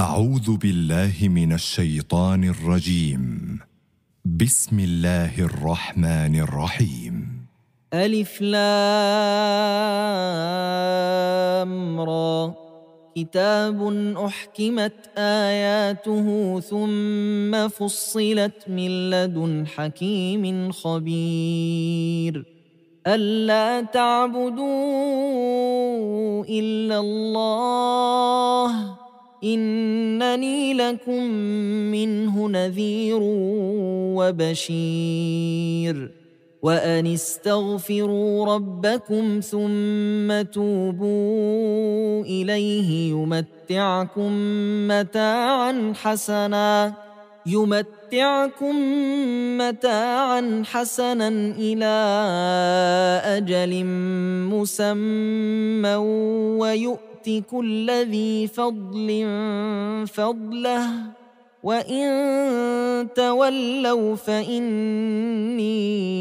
أعوذ بالله من الشيطان الرجيم. بسم الله الرحمن الرحيم. ألف لام را كتاب أحكمت آياته ثم فصلت من لدن حكيم خبير ألا تعبدوا إلا الله إنني لكم منه نذير وبشير وأن استغفروا ربكم ثم توبوا إليه يمتعكم متاعا حسنا إلى أجل مسمى ويؤت كل ذي فضل فضله وإن تولوا فإني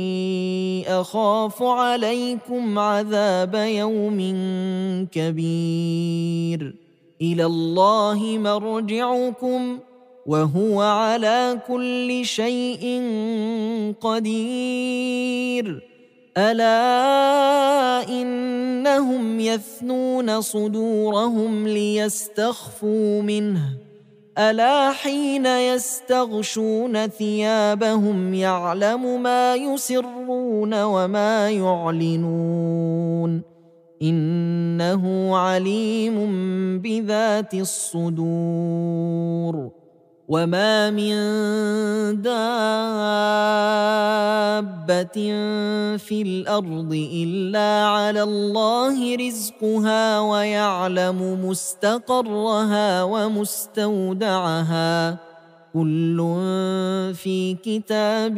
أخاف عليكم عذاب يوم كبير إلى الله مرجعكم وهو على كل شيء قدير ألا إنهم يثنون صدورهم ليستخفوا منه ألا حين يستغشون ثيابهم يعلم ما يسرون وما يعلنون إنه عليم بذات الصدور وما من دابة في الأرض إلا على الله رزقها ويعلم مستقرها ومستودعها كل في كتاب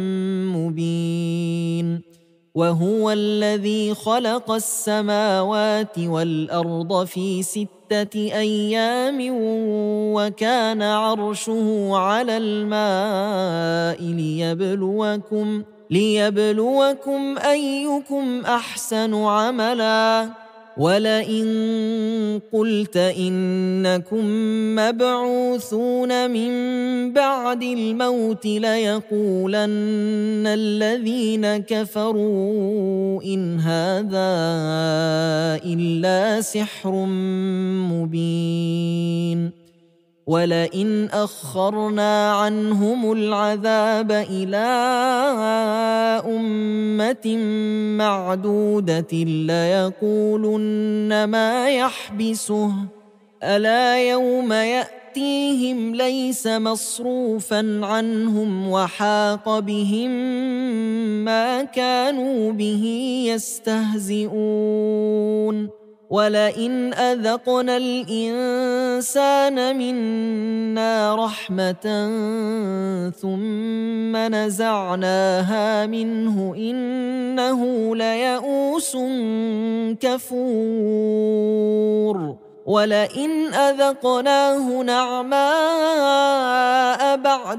مبين وهو الذي خلق السماوات والأرض في 6 أيام وكان عرشه على الماء ليبلوكم أيكم أحسن عملا ولئن قلت إنكم مبعوثون من بعد الموت ليقولن الذين كفروا إن هذا إلا سحر مبين ولئن أخرنا عنهم العذاب إلى أمة معدودة ليقولن ما يحبسه ألا يوم يأتيهم ليس مصروفا عنهم وحاق بهم ما كانوا به يستهزئون ولئن أذقنا الإنسان منا رحمة ثم نزعناها منه إنه ليئوس كفور ولئن أذقناه نعماء بعد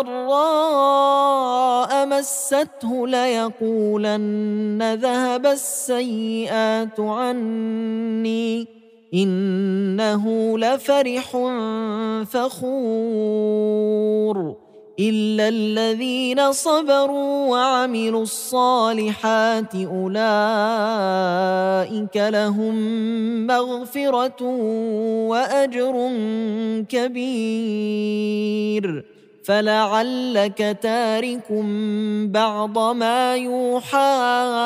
ضراء مسته ليقولن ذهب السيئات عني إنه لفرح فخور إلا الذين صبروا وعملوا الصالحات أولئك لهم مغفرة وأجر كبير فلعلك تارك بعض ما يوحى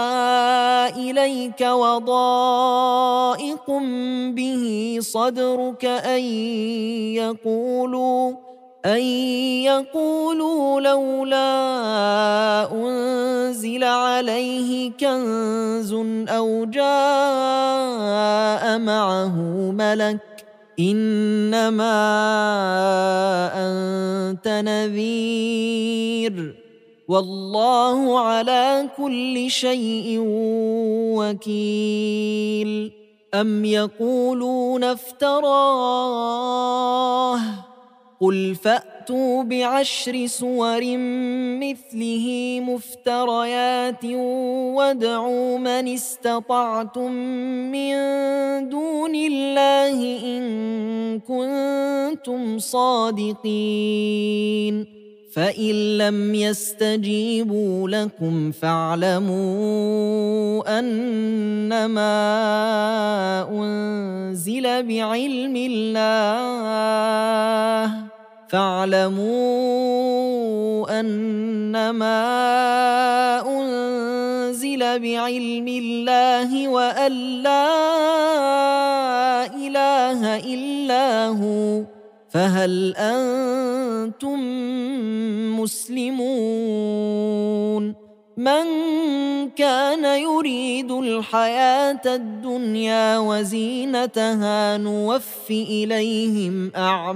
إليك وضائق به صدرك أن يقولوا لولا أنزل عليه كنز أو جاء معه ملك إنما أنت نذير والله على كل شيء وكيل أم يقولون افتراه قل فأتوا ب10 سور مثله مفتريات وادعوا من استطعتم من دون الله إن كنتم صادقين فإن لم يستجيبوا لكم فاعلموا أنما أنزل بعلم الله وأن لا إله إلا هو فهل أنتم مسلمون من كان يريد الحياة الدنيا وزينتها نوفِ إليهم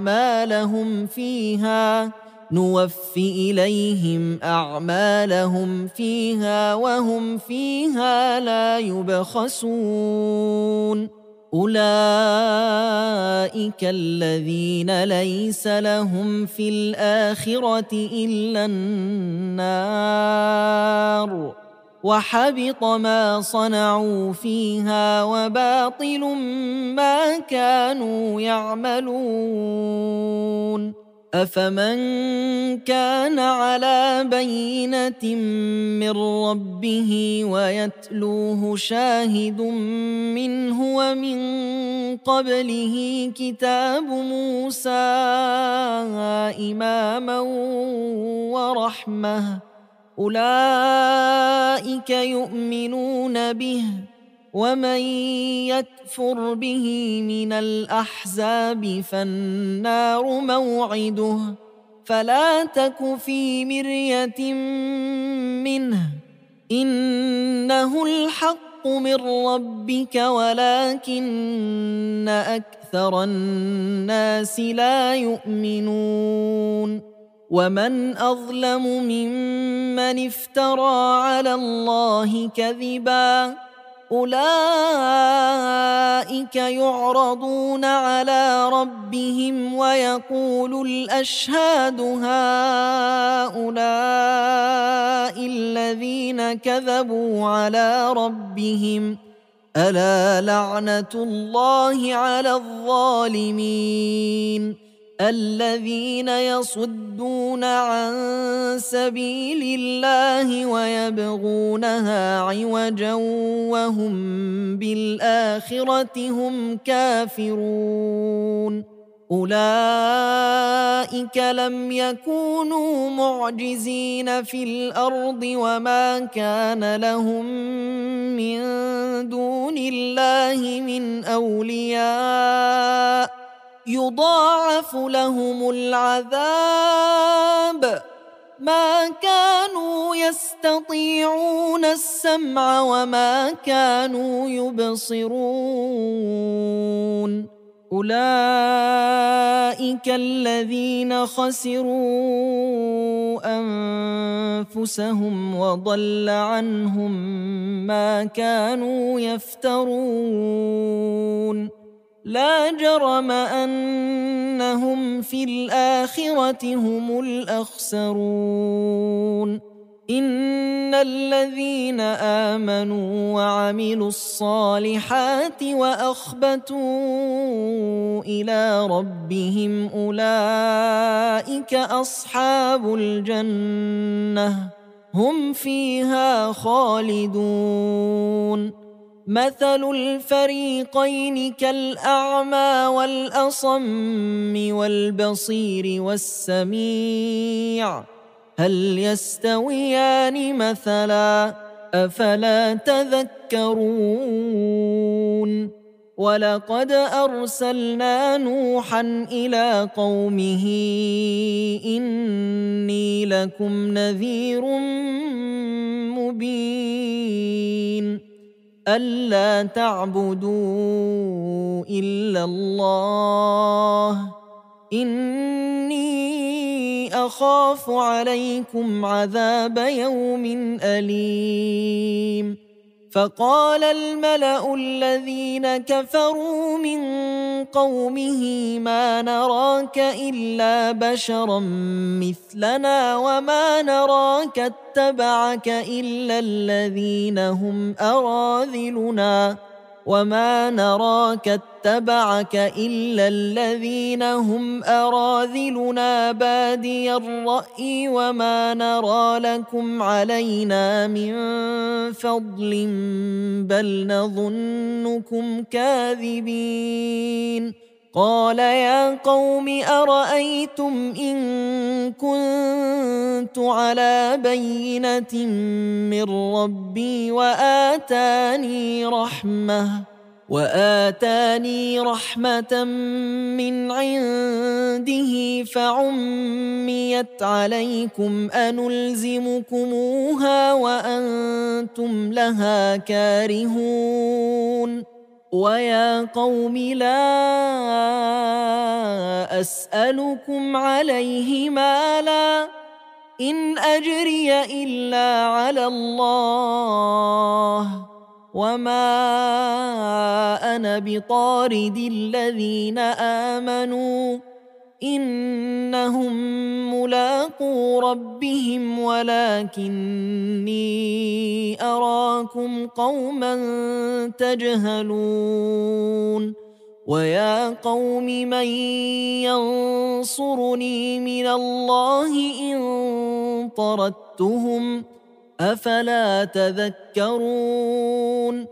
أعمالهم فيها وهم فيها لا يبخسون أولئك الذين ليس لهم في الآخرة إلا النار وحبط ما صنعوا فيها وباطل ما كانوا يعملون أفمن كان على بينة من ربه ويتلوه شاهد منه ومن قبله كتاب موسى إماما ورحمة أولئك يؤمنون به ومن يكفر به من الأحزاب فالنار موعده فلا تك في مرية منه إنه الحق من ربك ولكن أكثر الناس لا يؤمنون ومن أظلم ممن افترى على الله كذبا أولئك يعرضون على ربهم ويقول الأشهاد هؤلاء الذين كذبوا على ربهم ألا لعنة الله على الظالمين الذين يصدون عن سبيل الله ويبغونها عوجا وهم بالآخرة هم كافرون أولئك لم يكونوا معجزين في الأرض وما كان لهم من دون الله من أولياء يضاعف لهم العذاب ما كانوا يستطيعون السمع وما كانوا يبصرون أولئك الذين خسروا أنفسهم وضل عنهم ما كانوا يفترون لا جرم أنهم في الآخرة هم الأخسرون إن الذين آمنوا وعملوا الصالحات وأخبتوا إلى ربهم أولئك أصحاب الجنة هم فيها خالدون مثل الفريقين كالأعمى والأصم والبصير والسميع هل يستويان مثلا أفلا تذكرون ولقد أرسلنا نوحا إلى قومه إني لكم نذير مبين ألا تعبدوا إلا الله إني أخاف عليكم عذاب يوم أليم فقال الملأ الذين كفروا من قومه ما نراك إلا بشرا مثلنا وما نراك اتبعك إلا الذين هم أراذلنا بادي الرأي وما نرى لكم علينا من فضل بل نظنكم كاذبين. قال يا قوم أرأيتم إن كنت على بينة من ربي وآتاني رحمة من عنده فعميت عليكم أنلزمكموها وأنتم لها كارهون. ويا قوم لا أسألكم عليه مالا إن أجري إلا على الله وما أنا بطارد الذين آمنوا إنهم ملاقو ربهم ولكني أراكم قوما تجهلون. ويا قوم من ينصرني من الله إن طردتهم أفلا تذكرون.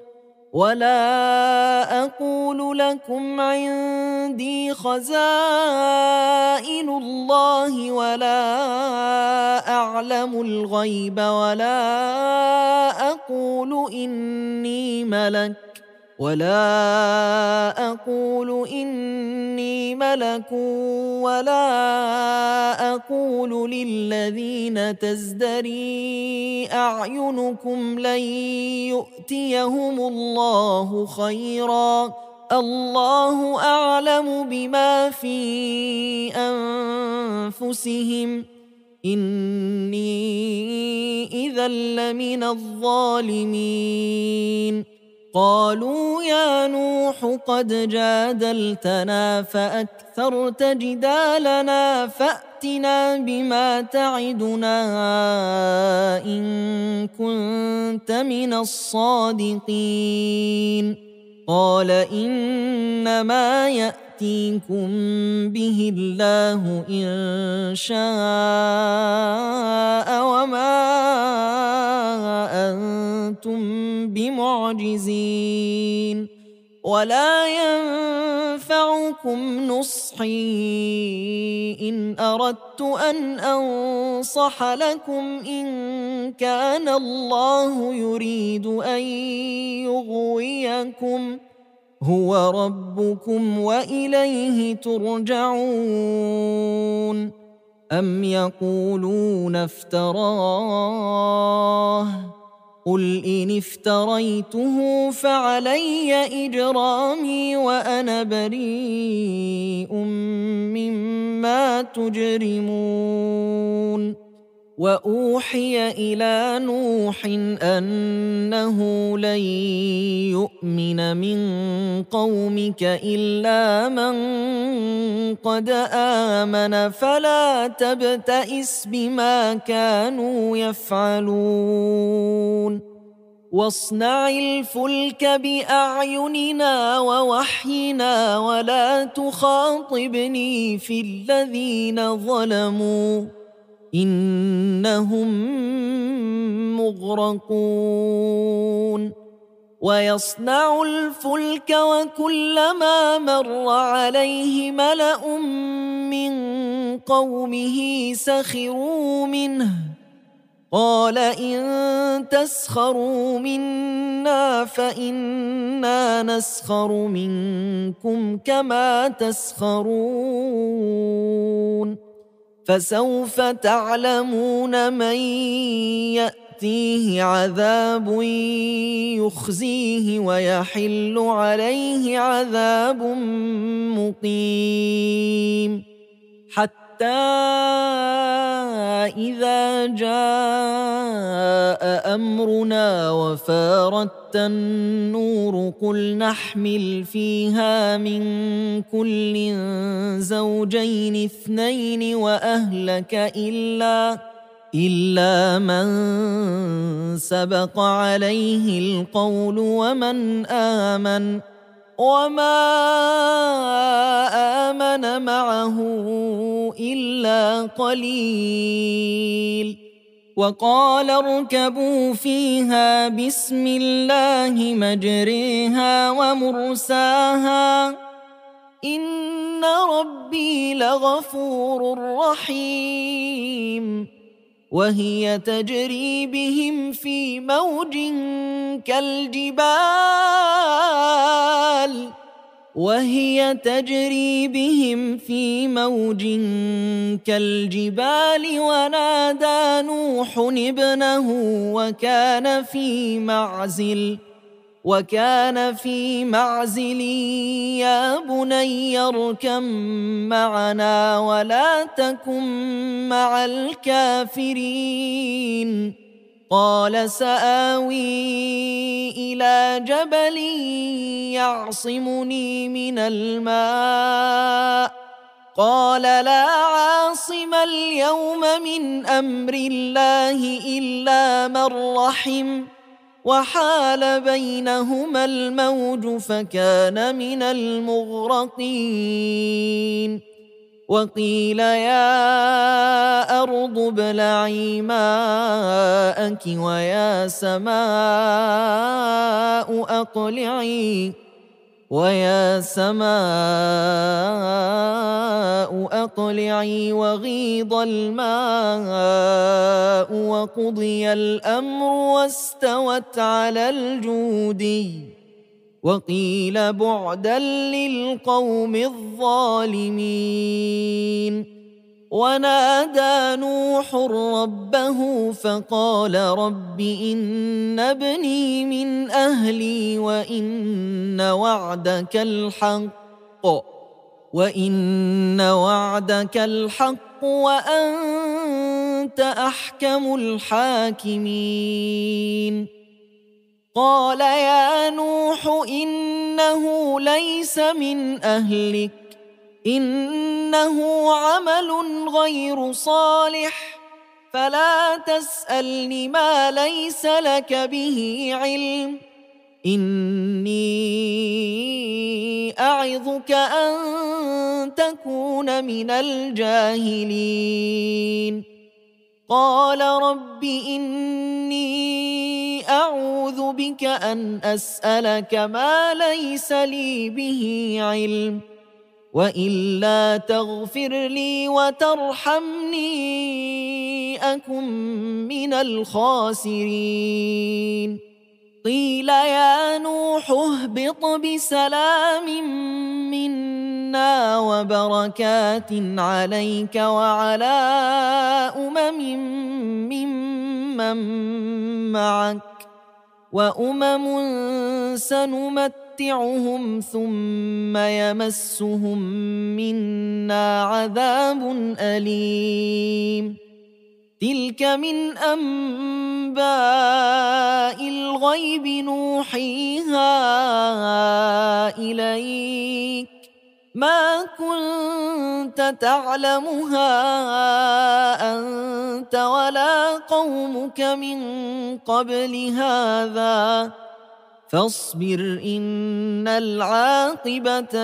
ولا أقول لكم عندي خزائن الله ولا أعلم الغيب ولا أقول إني ملك ولا أقول للذين تزدري أعينكم لن يؤتيهم الله خيرا الله أعلم بما في أنفسهم إني إذا لمن الظالمين. قالوا يا نوح قد جادلتنا فأكثرت جدالنا فأتنا بما تعدنا إن كنت من الصادقين. قال إنما يأتيكم به الله إن شاء وما أنتم بمعجزين. ولا ينفعكم نصحي إن أردت أن أنصح لكم إن كان الله يريد أن يغويكم هو ربكم وإليه ترجعون. أم يقولون افتراه قل إن افتريته فعلي إجرامي وأنا بريء مما تجرمون. وأوحي إلى نوح أنه لن يؤمن من قومك إلا من قد آمن فلا تبتئس بما كانوا يفعلون. واصنع الفلك بأعيننا ووحينا ولا تخاطبني في الذين ظلموا إنهم مغرقون. ويصنع الفلك وكلما مر عليه ملأ من قومه سخروا منه قال إن تسخروا منا فإنا نسخر منكم كما تسخرون. فسوف تعلمون من يأتيه عذاب يخزيه ويحل عليه عذاب مقيم. حتى إذا جاء أمرنا وفارت النور قل نحمل فيها من كل زوجين اثنين وأهلك إلا من سبق عليه القول ومن آمن وما آمن معه إلا قليل وقال اركبوا فيها بسم الله مجريها ومرساها إن ربي لغفور رحيم وهي تجري بهم في موج كالجبال ونادى نوح ابنه وكان في معزل يا بني اركب معنا ولا تكن مع الكافرين قال سآوي إلى جبل يعصمني من الماء قال لا عاصم اليوم من أمر الله إلا من رحم وحال بينهما الموج فكان من المغرقين وقيل يا أرض ابلعي ماءك ويا سماء أقلعي وغيض الماء وقضي الأمر واستوت على الجودي وقيل بعدا للقوم الظالمين ونادى نوح ربه فقال رب إن ابني من أهلي وإن وعدك الحق وأنت أحكم الحاكمين قال يا نوح إنه ليس من أهلك إنه عمل غير صالح فلا تسألني ما ليس لك به علم إني أعظك أن تكون من الجاهلين قال رب إني أعوذ بك أن أسألك ما ليس لي به علم وإلا تغفر لي وترحمني أكن من الخاسرين قيل يا نوح اهبط بسلام منا وبركات عليك وعلى ممن معك وأمم سنمتعهم ثم يمسهم منا عذاب أليم تلك من أنباء الغيب نوحيها إليك ما كنت تعلمها أنت ولا قومك من قبل هذا فاصبر إن العاقبة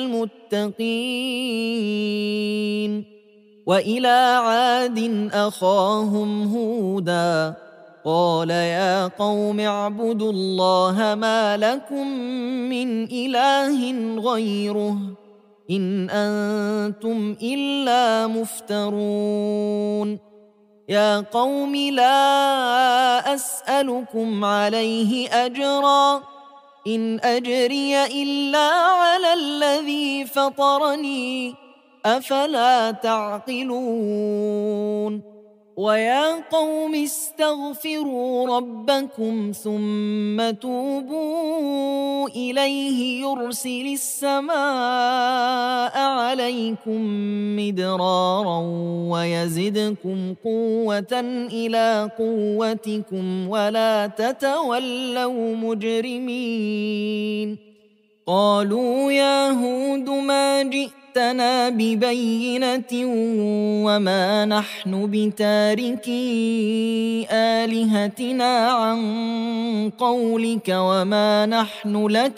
للمتقين وإلى عاد أخاهم هودا قال يا قوم اعبدوا الله ما لكم من إله غيره إن أنتم إلا مفترون يا قوم لا أسألكم عليه أجرا إن أجري إلا على الذي فطرني أفلا تعقلون ويا قوم استغفروا ربكم ثم توبوا إليه يرسل السماء عليكم مدرارا ويزدكم قوة إلى قوتكم ولا تتولوا مجرمين. قالوا يا هود ما جئتنا ببينة وما نحن بتاركي آلهتنا عن قولك وما نحن لك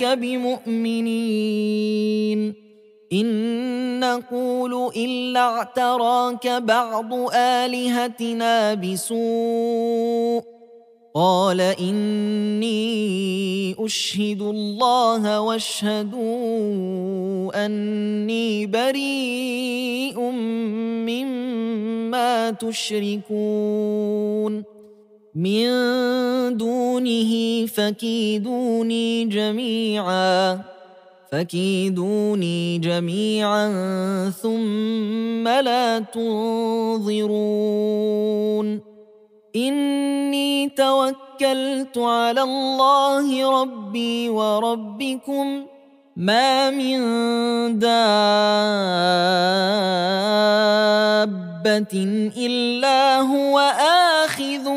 بمؤمنين إن نقول إلا اعتراك بعض آلهتنا بسوء. قال إني أشهد الله واشهدوا أني بريء مما تشركون من دونه فكيدوني جميعا ثم لا تنظرون. إني توكلت على الله ربي وربكم ما من دابة إلا هو آخذ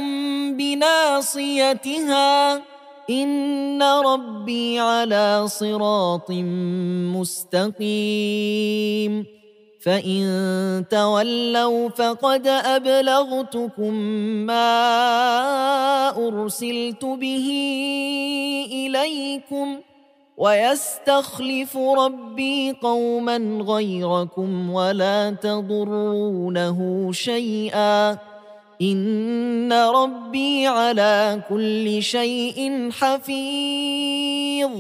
بناصيتها إن ربي على صراط مستقيم. فإن تولوا فقد أبلغتكم ما أرسلت به إليكم ويستخلف ربي قوما غيركم ولا تضرونه شيئا إن ربي على كل شيء حفيظ.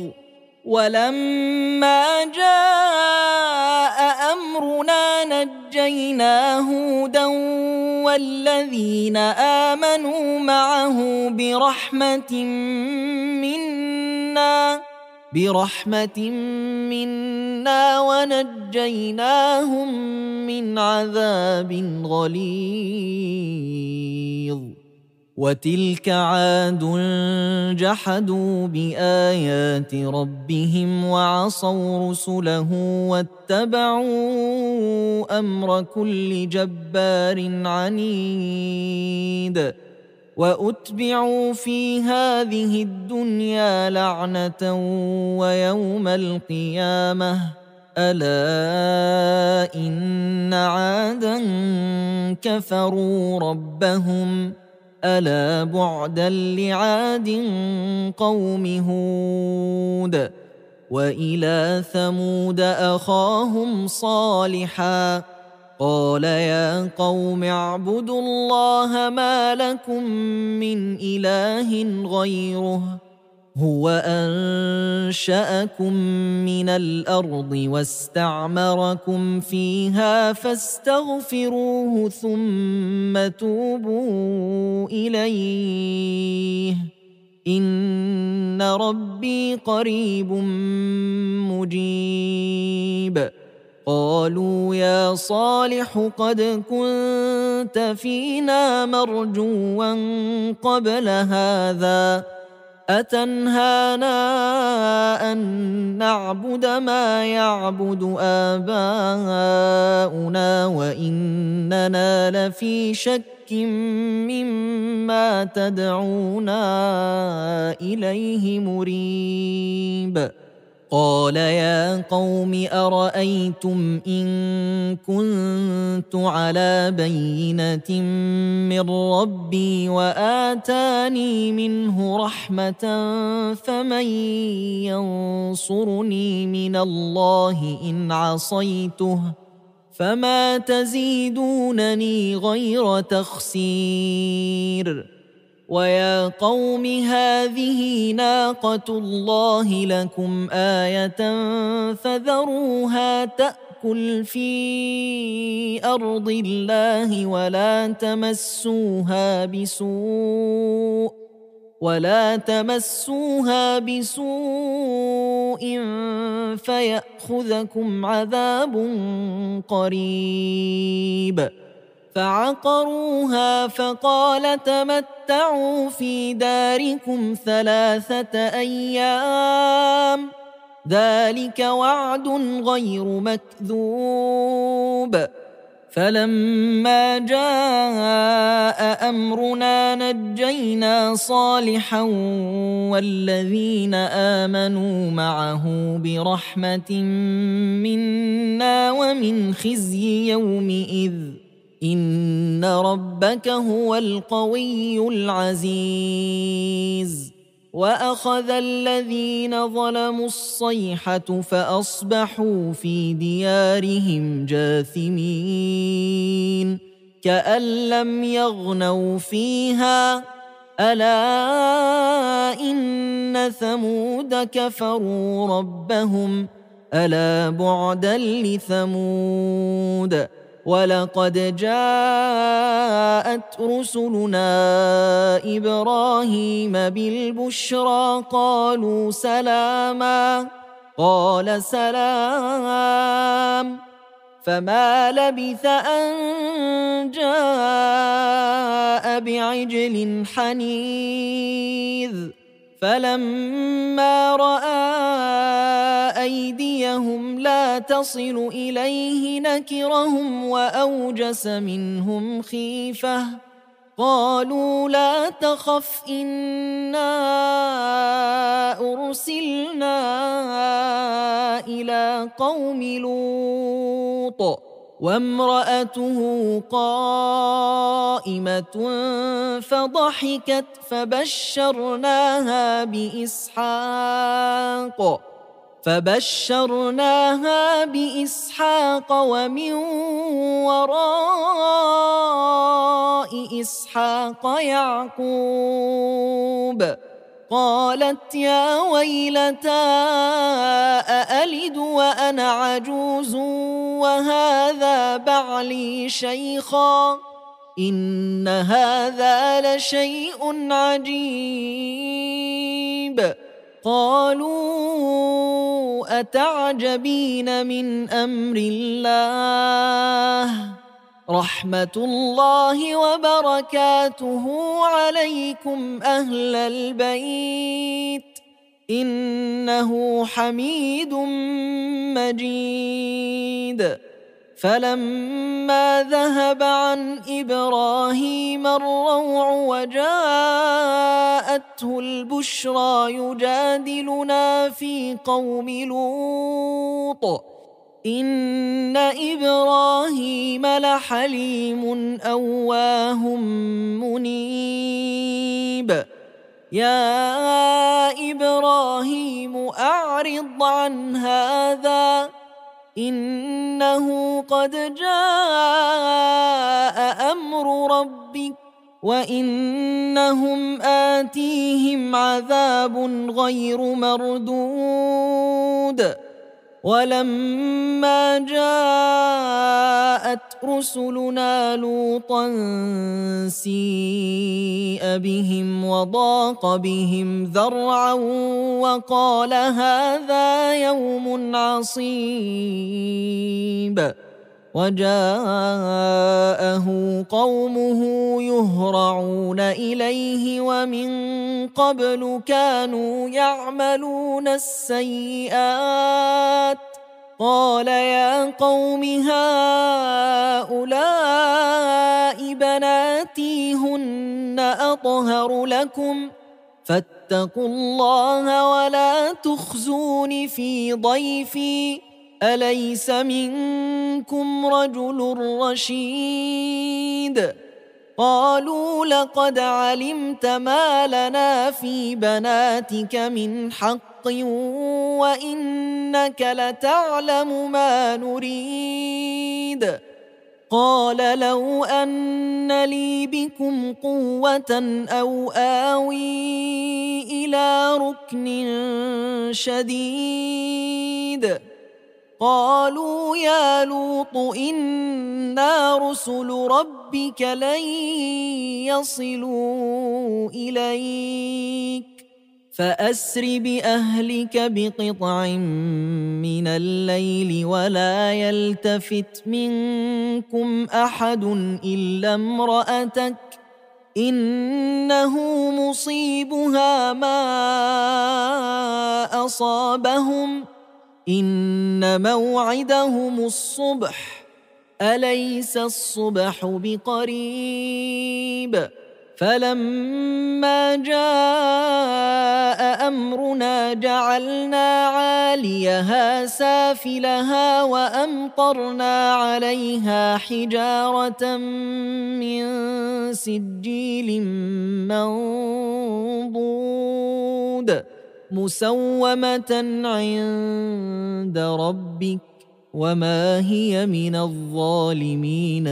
ولما جاء أمرنا نجينا هودا والذين آمنوا معه برحمة منا ونجيناهم من عذاب غليظ. وتلك عاد جحدوا بآيات ربهم وعصوا رسله واتبعوا أمر كل جبار عنيد. وأتبعوا في هذه الدنيا لعنة ويوم القيامة ألا إن عادا كفروا ربهم ألا بعدا لعاد قوم هود. وإلى ثمود أخاهم صالحا قال يا قوم اعبدوا الله ما لكم من إله غيره هو أنشأكم من الأرض واستعمركم فيها فاستغفروه ثم توبوا إليه إن ربي قريب مجيب. قالوا يا صالح قد كنت فينا مرجوا قبل هذا أتنهانا أن نعبد ما يعبد آباؤنا وإننا لفي شك مما تدعونا إليه مريب. قال يا قوم أرأيتم إن كنت على بينة من ربي وآتاني منه رحمة فمن ينصرني من الله إن عصيته فما تزيدونني غير تخسير. ويا قوم هذه ناقة الله لكم آية فذروها تأكل في أرض الله ولا تمسوها بسوء فيأخذكم عذاب قريب. فعقروها فقال تمتعوا في داركم 3 أيام ذلك وعد غير مكذوب. فلما جاء أمرنا نجينا صالحا والذين آمنوا معه برحمة منا ومن خزي يومئذ إن ربك هو القوي العزيز. وأخذ الذين ظلموا الصيحة فأصبحوا في ديارهم جاثمين كأن لم يغنوا فيها ألا إن ثمود كفروا ربهم ألا بعدا لثمود. ولقد جاءت رسلنا إبراهيم بالبشرى قالوا سلاما قال سلام فما لبث أن جاء بعجل حنيذ. فلما رأى أيديهم لا تصل إليه نكرهم وأوجس منهم خيفة قالوا لا تخف إنا أرسلنا إلى قوم لوط وامرأته قائمة فضحكت فبشرناها بإسحاق ومن وراء إسحاق يعقوب. قالت يا ويلتى أألد وأنا عجوز وهذا بعلي شيخا إن هذا لشيء عجيب. قالوا أتعجبين من أمر الله رحمة الله وبركاته عليكم أهل البيت إنه حميد مجيد. فلما ذهب عن إبراهيم الروع وجاءته البشرى يجادلنا في قوم لوط إن إبراهيم لحليم أواه منيب. يا إبراهيم أعرض عن هذا إنه قد جاء أمر ربك وإنهم آتيهم عذاب غير مردود. ولما جاءت رسلنا لوطا سيء بهم وضاق بهم ذرعا وقال هذا يوم عصيب. وجاءه قومه يهرعون إليه ومن قبل كانوا يعملون السيئات قال يا قوم هؤلاء بناتي هن أطهر لكم فاتقوا الله ولا تخزون في ضيفي أليس منكم رجل رشيد. قالوا لقد علمت ما لنا في بناتك من حق وإنك لتعلم ما نريد. قال لو أن لي بكم قوة أو آوي إلى ركن شديد. قالوا يا لوط إنا رسل ربك لن يصلوا إليك فأسر بأهلك بقطع من الليل ولا يلتفت منكم أحد إلا امرأتك إنه مصيبها ما أصابهم إن موعدهم الصبح أليس الصبح بقريب فلما جاء أمرنا جعلنا عاليها سافلها وأمطرنا عليها حجارة من سجيل منضود مسومة عند ربك وما هي من الظالمين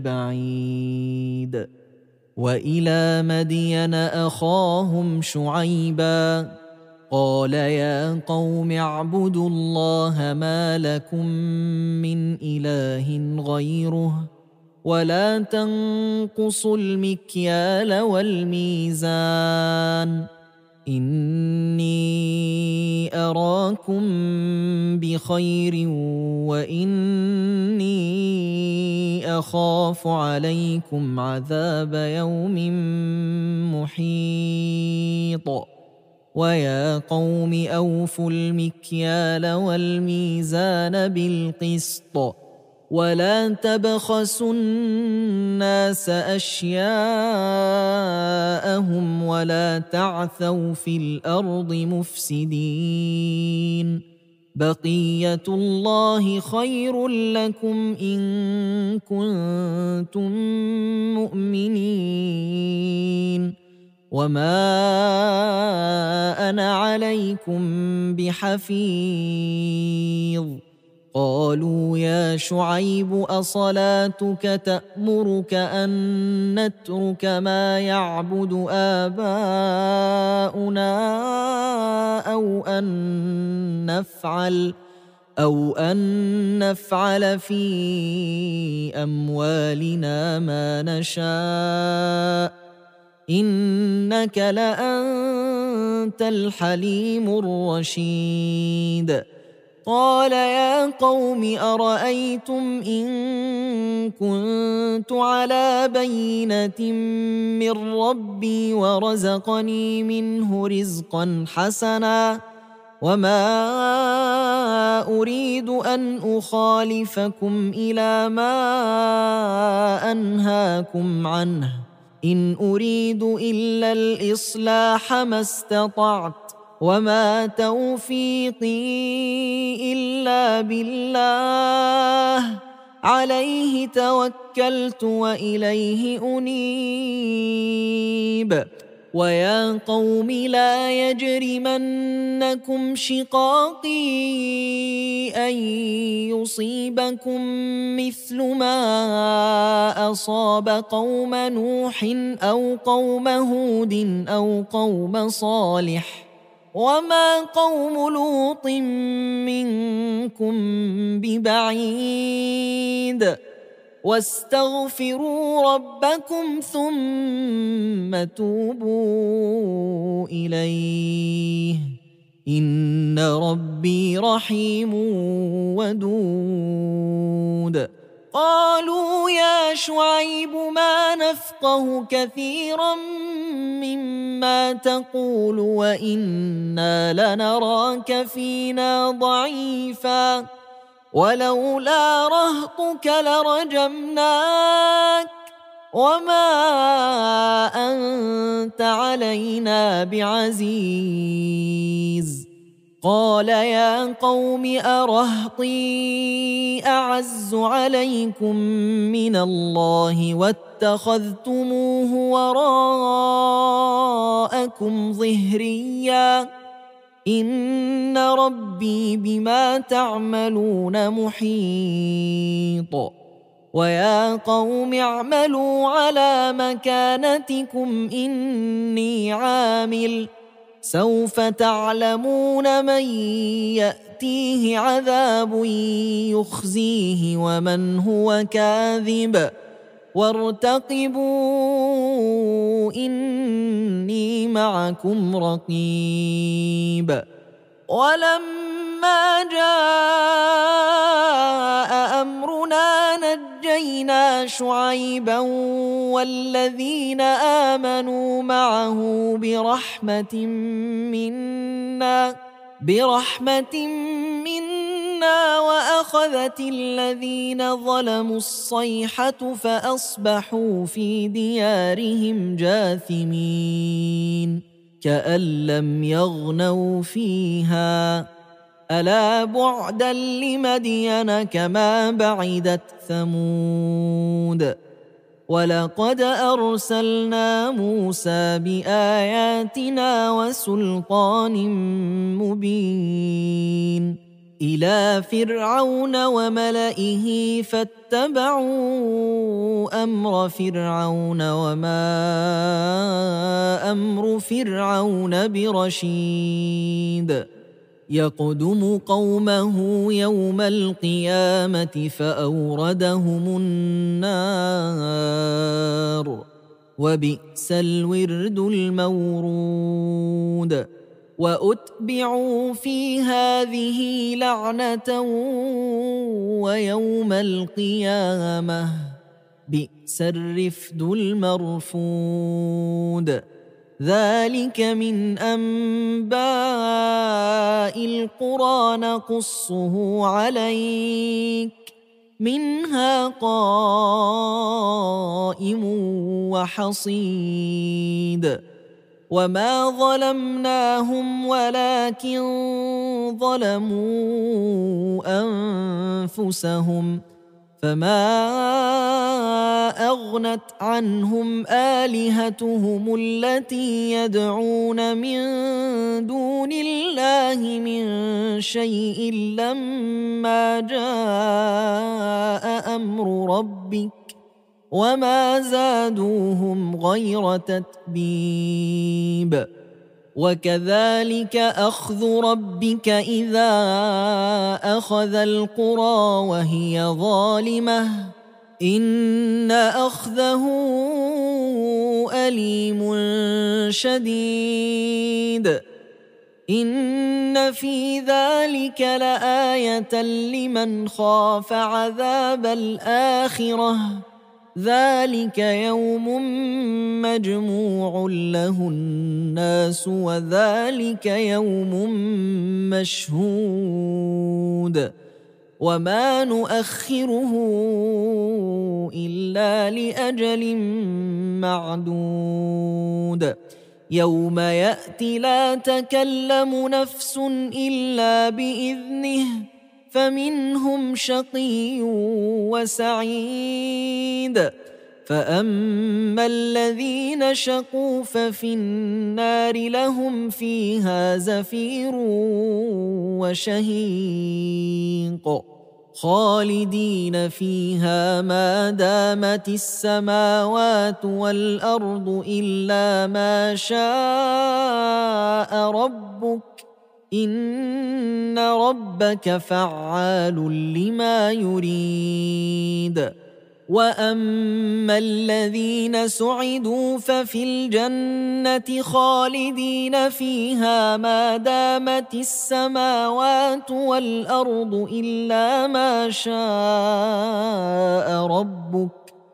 ببعيد وإلى مدين أخاهم شعيبا قال يا قوم اعبدوا الله ما لكم من إله غيره ولا تنقصوا المكيال والميزان إني أراكم بخير وإني أخاف عليكم عذاب يوم محيط ويا قوم أوفوا المكيال والميزان بالقسط ولا تبخسوا الناس أشياءهم ولا تعثوا في الأرض مفسدين بقية الله خير لكم إن كنتم مؤمنين وما أنا عليكم بحفيظ قالوا يا شعيب أصلاتك تأمرك أن نترك ما يعبد آباؤنا أو أن نفعل في أموالنا ما نشاء إنك لأنت الحليم الرشيد قال يا قوم أرأيتم إن كنت على بينة من ربي ورزقني منه رزقا حسنا وما أريد أن أخالفكم إلى ما أنهاكم عنه إن أريد إلا الإصلاح ما استطعت وما توفيقي إلا بالله عليه توكلت وإليه أنيب ويا قوم لا يجرمنكم شقاقي أن يصيبكم مثل ما أصاب قوم نوح أو قوم هود أو قوم صالح وما قوم لوط منكم ببعيد واستغفروا ربكم ثم توبوا إليه إن ربي رحيم ودود قالوا يا شعيب ما نفقه كثيرا مما تقول وإنا لنراك فينا ضعيفا ولولا رهطك لرجمناك وما أنت علينا بعزيز قال يا قوم أرهطي أعز عليكم من الله واتخذتموه وراءكم ظهريا إن ربي بما تعملون محيط ويا قوم اعملوا على مكانتكم إني عامل سوف تعلمون من يأتيه عذاب يخزيه ومن هو كاذب وارتقبوا إني معكم رقيب. ولما جاء أمرنا نجينا شعيبا والذين آمنوا معه برحمة منا وأخذت الذين ظلموا الصيحة فأصبحوا في ديارهم جاثمين كأن لم يغنوا فيها ألا بعدا لمدين كما بعدت ثمود. ولقد أرسلنا موسى بآياتنا وسلطان مبين إلى فرعون وملئه فاتبعوا أمر فرعون وما أمر فرعون برشيد. يقدم قومه يوم القيامة فأوردهم النار وبئس الورد المورود. وأتبعوا في هذه لعنة ويوم القيامة بئس الرفد المرفود. ذلك من أنباء القرى نقصه عليك منها قائم وحصيد. وما ظلمناهم ولكن ظلموا أنفسهم فما أغنت عنهم آلهتهم التي يدعون من دون الله من شيء لما جاء أمر ربك وما زادوهم غير تتبيب. وكذلك أخذ ربك إذا أخذ القرى وهي ظالمة إن أخذه أليم شديد. إن في ذلك لآية لمن خاف عذاب الآخرة ذلك يوم مجموع له الناس وذلك يوم مشهود وما نؤخره إلا لأجل معدود. يوم يأتي لا تكلم نفس إلا بإذنه فمنهم شقي وسعيد. فأما الذين شقوا ففي النار لهم فيها زفير وشهيق خالدين فيها ما دامت السماوات والأرض إلا ما شاء ربك إن ربك فعال لما يريد. وأما الذين سعدوا ففي الجنة خالدين فيها ما دامت السماوات والأرض إلا ما شاء ربك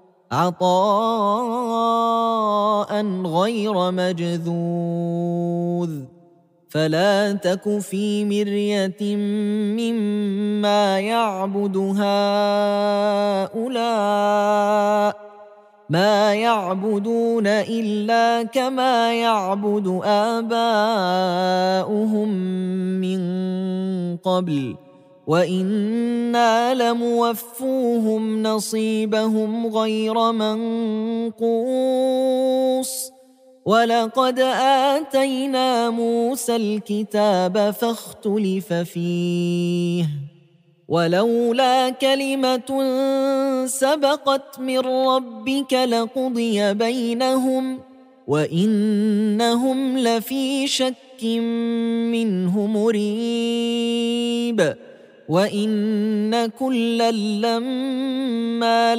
عطاء غير مجذوذ. فلا تك في مرية مما يعبد هؤلاء ما يعبدون إلا كما يعبد آباؤهم من قبل وإنا لموفوهم نصيبهم غير منقوص. ولقد آتينا موسى الكتاب فاختلف فيه ولولا كلمة سبقت من ربك لقضي بينهم وإنهم لفي شك منه مريب. وإن كلا لما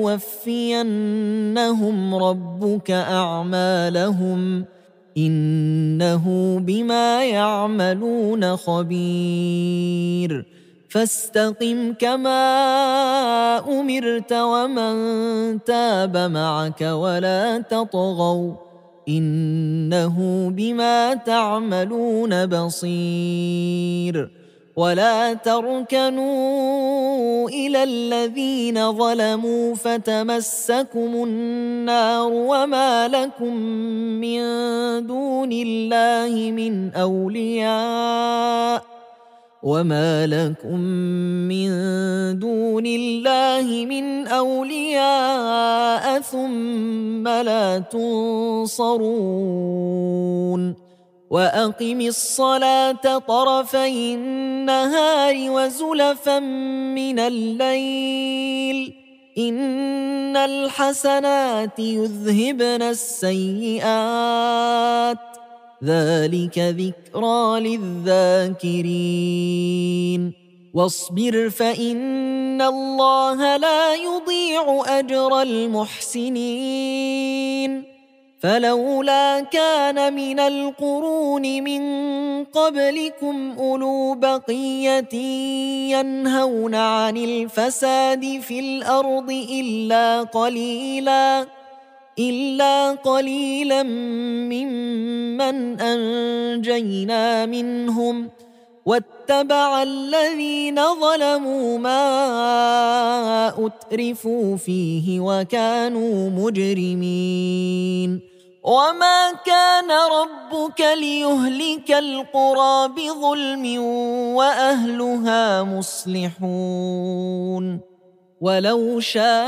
ليوفينهم ربك أعمالهم إنه بما يعملون خبير فاستقم كما أمرت ومن تاب معك ولا تطغوا إنه بما تعملون بصير ولا تركنوا إلى الذين ظلموا فتمسكم النار وما لكم من دون الله من أولياء ثم لا تنصرون وأقم الصلاة طرفي النهار وزلفا من الليل إن الحسنات يذهبن السيئات ذلك ذكرى للذاكرين واصبر فإن الله لا يضيع أجر المحسنين فلولا كان من القرون من قبلكم أولو بقية ينهون عن الفساد في الأرض إلا قليلا ممن أنجينا منهم واتبع الذين ظلموا ما أترفوا فيه وكانوا مجرمين وما كان ربك ليهلك القرى بظلم وأهلها مصلحون ولو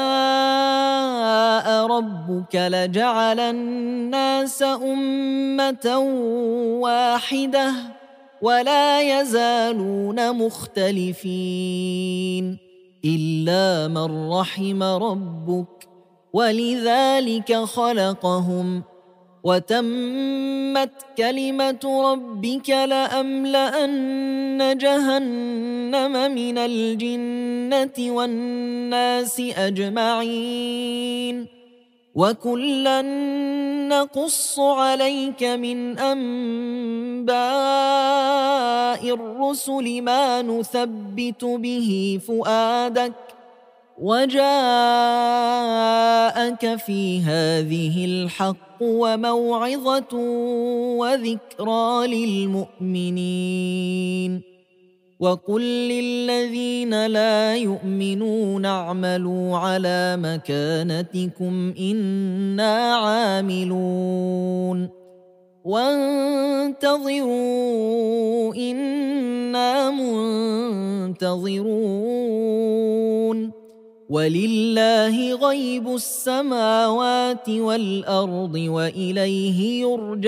شاء ربك لجعل الناس أمة واحدة ولا يزالون مختلفين إلا من رحم ربك ولذلك خلقهم وتمت كلمة ربك لأملأن جهنم من الجنة والناس أجمعين وكلا نقص عليك من أنباء الرسل ما نثبت به فؤادك وجاءك في هذه الحق وموعظة وذكرى للمؤمنين وقل للذين لا يؤمنون اعملوا على مكانتكم إنا عاملون وانتظروا إنا منتظرون ولله غيب السماوات والأرض وإليه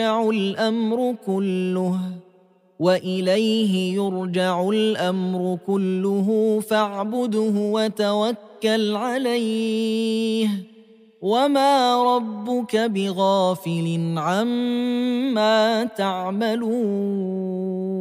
يرجع الأمر كله فاعبده وتوكل عليه وما ربك بغافل عما تعملون